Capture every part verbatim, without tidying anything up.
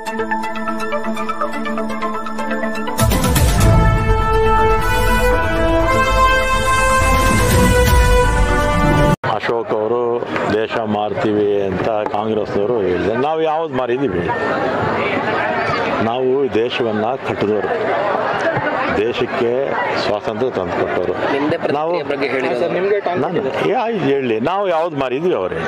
ಅಶೋಕ್ ಅವರು ದೇಶ ಮಾರ್ತೀವಿ ಅಂತ ಕಾಂಗ್ರೆಸ್ನವರು ಹೇಳಿದೆ. ನಾವು ಯಾವ್ದು ಮಾರಿದ್ದೀವಿ? ನಾವು ದೇಶವನ್ನು ಕಟ್ಟಿದವರು, ದೇಶಕ್ಕೆ ಸ್ವಾತಂತ್ರ್ಯ ತಂದುಕೊಟ್ಟವರು. ನಾವು ಹೇಳಿ, ನಾವು ಯಾವ್ದು ಮಾರಿದ್ವಿ ಅವರೇ.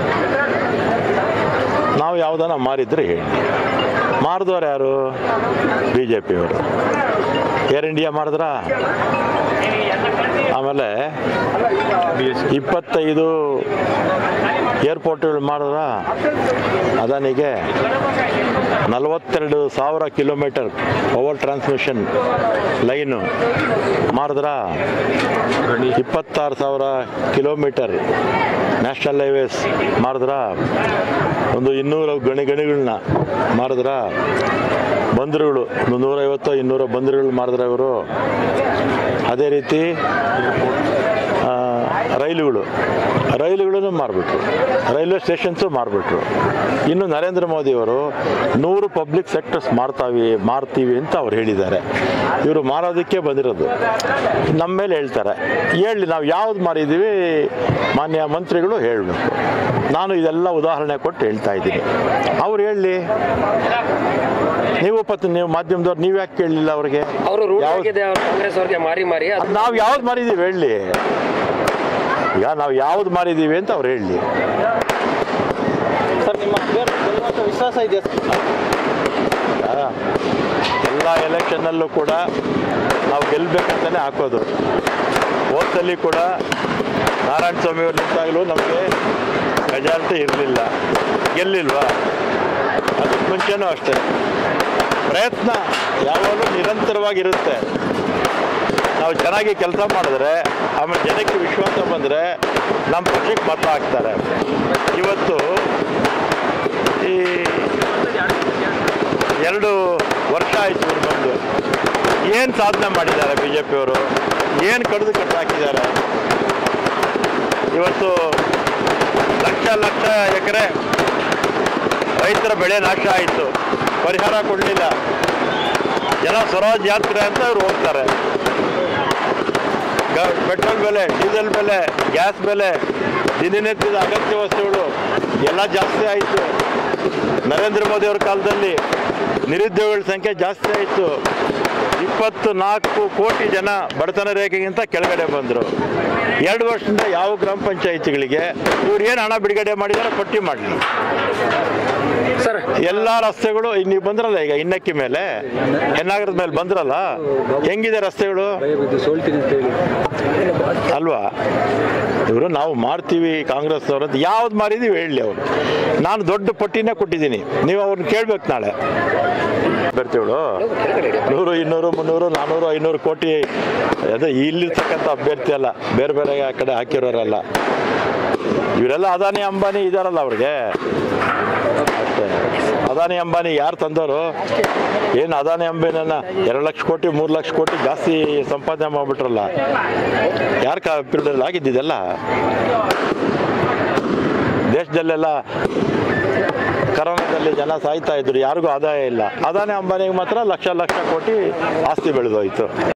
ನಾವು ಯಾವುದನ್ನ ಮಾರಿದ್ರೆ ಹೇಳಿ. ಮಾರಿದವ್ರು ಯಾರು? ಬಿ ಜೆ ಪಿಯವರು. ಏರ್ ಇಂಡಿಯಾ ಮಾಡಿದ್ರ, ಆಮೇಲೆ ಇಪ್ಪತ್ತೈದು ಏರ್ಪೋರ್ಟ್ಗಳು ಮಾಡಿದ್ರ, ಅದಾನಿಗೆ ನಲವತ್ತೆರಡು ಸಾವಿರ ಕಿಲೋಮೀಟರ್ ಪವರ್ ಟ್ರಾನ್ಸ್ಮಿಷನ್ ಲೈನು ಮಾಡಿದ್ರ, ಇಪ್ಪತ್ತಾರು ಸಾವಿರ ಕಿಲೋಮೀಟರ್ ನ್ಯಾಷನಲ್ ಹೈವೇಸ್ ಮಾಡಿದ್ರ, ಒಂದು ಇನ್ನೂರು ಗಣಿ ಗಣಿಗಳನ್ನ ಮಾಡಿದ್ರ, ಬಂದರುಗಳು ಒಂದು ನೂರೈವತ್ತು ಇನ್ನೂರು ಬಂದರುಗಳು ಮಾಡಿದ್ರ ಇವರು. ಅದೇ ರೀತಿ ರೈಲುಗಳು ರೈಲುಗಳನ್ನು ಮಾರಿಬಿಟ್ರು, ರೈಲ್ವೆ ಸ್ಟೇಷನ್ಸು ಮಾರಿಬಿಟ್ರು. ಇನ್ನು ನರೇಂದ್ರ ಮೋದಿಯವರು ನೂರು ಪಬ್ಲಿಕ್ ಸೆಕ್ಟರ್ಸ್ ಮಾರ್ತಾವಿ ಮಾರ್ತೀವಿ ಅಂತ ಅವ್ರು ಹೇಳಿದ್ದಾರೆ. ಇವರು ಮಾರೋದಕ್ಕೆ ಬಂದಿರೋದು. ನಮ್ಮ ಮೇಲೆ ಹೇಳ್ತಾರೆ. ಹೇಳಿ, ನಾವು ಯಾವ್ದು ಮಾರಿದ್ದೀವಿ ಮಾನ್ಯ ಮಂತ್ರಿಗಳು ಹೇಳಬೇಕು. ನಾನು ಇದೆಲ್ಲ ಉದಾಹರಣೆ ಕೊಟ್ಟು ಹೇಳ್ತಾ ಇದ್ದೀನಿ. ಅವ್ರು ಹೇಳಿ. ನೀವು ಪತ್ತು ನೀವು ಮಾಧ್ಯಮದವ್ರು ನೀವು ಯಾಕೆ ಕೇಳಲಿಲ್ಲ ಅವ್ರಿಗೆ? ನಾವು ಯಾವ್ದು ಮಾರಿದ್ದೀವಿ ಹೇಳಿ. ಈಗ ನಾವು ಯಾವ್ದು ಮಾರಿದ್ದೀವಿ ಅಂತ ಅವ್ರು ಹೇಳಿ. ಸರ್, ನಿಮ್ಮ ವಿಶ್ವಾಸ ಇದೆ? ಎಲ್ಲ ಎಲೆಕ್ಷನ್ನಲ್ಲೂ ಕೂಡ ನಾವು ಗೆಲ್ಲಬೇಕಂತಲೇ ಹಾಕೋದು. ಹೋದಲ್ಲಿ ಕೂಡ ನಾರಾಯಣ ಸ್ವಾಮಿ ಅವ್ರು ನಿಂತಾಗಲೂ ನಮಗೆ ಮೆಜಾರಿಟಿ ಇರಲಿಲ್ಲ, ಗೆಲ್ಲಿಲ್ವಾ? ಅದಕ್ಕೆ ಮುಂಚೆನೂ ಅಷ್ಟೇ. ಪ್ರಯತ್ನ ಯಾವಾಗಲೂ ನಿರಂತರವಾಗಿರುತ್ತೆ. ನಾವು ಚೆನ್ನಾಗಿ ಕೆಲಸ ಮಾಡಿದ್ರೆ, ಆಮೇಲೆ ಜನಕ್ಕೆ ವಿಶ್ವಾಸ ಬಂದರೆ ನಮ್ಮ ಪಕ್ಷಕ್ಕೆ ಮತ ಹಾಕ್ತಾರೆ. ಇವತ್ತು ಈ ಎರಡು ವರ್ಷ ಆಯಿತು ಇವ್ರು ಬಂದು ಏನು ಸಾಧನೆ ಮಾಡಿದ್ದಾರೆ ಬಿ ಜೆ ಪಿಯವರು, ಏನು ಕಡಿದು ಕಟ್ಟಾಕಿದ್ದಾರೆ. ಇವತ್ತು ಲಕ್ಷ ಲಕ್ಷ ಎಕರೆ ರೈತರ ಬೆಳೆ ನಾಶ ಆಯಿತು, ಪರಿಹಾರ ಕೊಡಲಿಲ್ಲ. ಜನ ಸ್ವರಾಜ್ ಯಾತ್ರೆ ಅಂತ ಅವ್ರು ಹೋಗ್ತಾರೆ. ಪೆಟ್ರೋಲ್ ಬೆಲೆ, ಡೀಸೆಲ್ ಬೆಲೆ, ಗ್ಯಾಸ್ ಬೆಲೆ, ದಿನನಿತ್ಯದ ಅಗತ್ಯ ವಸ್ತುಗಳು ಎಲ್ಲ ಜಾಸ್ತಿ ಆಯಿತು. ನರೇಂದ್ರ ಮೋದಿ ಅವ್ರ ಕಾಲದಲ್ಲಿ ನಿರುದ್ಯೋಗಿಗಳ ಸಂಖ್ಯೆ ಜಾಸ್ತಿ ಆಯಿತು. ಇಪ್ಪತ್ತು ನಾಲ್ಕು ಕೋಟಿ ಜನ ಬಡತನ ರೇಖೆಗಿಂತ ಕೆಳಗಡೆ ಬಂದರು. ಎರಡು ವರ್ಷದಿಂದ ಯಾವ ಗ್ರಾಮ ಪಂಚಾಯಿತಿಗಳಿಗೆ ಇವ್ರು ಏನು ಹಣ ಬಿಡುಗಡೆ ಮಾಡಿದಾರೆ ಪಟ್ಟಿ ಮಾಡಲಿ ಸರ್. ಎಲ್ಲ ರಸ್ತೆಗಳು ನೀವು ಬಂದ್ರಲ್ಲ, ಈಗ ಇನ್ನಕ್ಕಿ ಮೇಲೆ ಹೆನ್ನಾಗರದ ಮೇಲೆ ಬಂದ್ರಲ್ಲ, ಹೆಂಗಿದೆ ರಸ್ತೆಗಳು ಅಲ್ವಾ? ಇವರು ನಾವು ಮಾಡ್ತೀವಿ ಕಾಂಗ್ರೆಸ್ ಅವ್ರು ಅಂತ ಯಾವ್ದು ಮಾರಿದೀವಿ ಹೇಳಿ. ಅವರು ನಾನು ದೊಡ್ಡ ಪಟ್ಟಿನೇ ಕೊಟ್ಟಿದ್ದೀನಿ, ನೀವು ಅವ್ರನ್ನ ಕೇಳ್ಬೇಕು. ನಾಳೆ ಅಭ್ಯರ್ಥಿಗಳು ನೂರು ಇನ್ನೂರು ಮುನ್ನೂರು ನಾನ್ನೂರು ಐನೂರು ಕೋಟಿ ಅದೇ ಇಲ್ಲಿರ್ತಕ್ಕಂಥ ಅಭ್ಯರ್ಥಿ ಅಲ್ಲ, ಬೇರೆ ಬೇರೆ ಆ ಕಡೆ ಹಾಕಿರೋರಲ್ಲ. ಇವರೆಲ್ಲ ಅದಾನಿ ಅಂಬಾನಿ ಇದಾರಲ್ಲ, ಅವ್ರಿಗೆ ಅಷ್ಟೇ. ಅದಾನಿ ಅಂಬಾನಿ ಯಾರು ತಂದವರು? ಏನು ಅದಾನಿ ಅಂಬಾನಿನ ಎರಡು ಲಕ್ಷ ಕೋಟಿ ಮೂರು ಲಕ್ಷ ಕೋಟಿ ಜಾಸ್ತಿ ಸಂಪಾದನೆ ಮಾಡಿಬಿಟ್ರಲ್ಲ. ಯಾರು ಕಾ ಪೀರಿಯಡಲ್ಲಿ ಆಗಿದ್ದಿದೆಲ್ಲ? ದೇಶದಲ್ಲೆಲ್ಲ ಕರೋನಾದಲ್ಲಿ ಜನ ಸಾಯ್ತಾ ಇದ್ರು, ಯಾರಿಗೂ ಆದಾಯ ಇಲ್ಲ. ಅದಾನಿ ಅಂಬಾನಿಗೆ ಮಾತ್ರ ಲಕ್ಷ ಲಕ್ಷ ಕೋಟಿ ಆಸ್ತಿ ಬೆಳೆದೋಯ್ತು.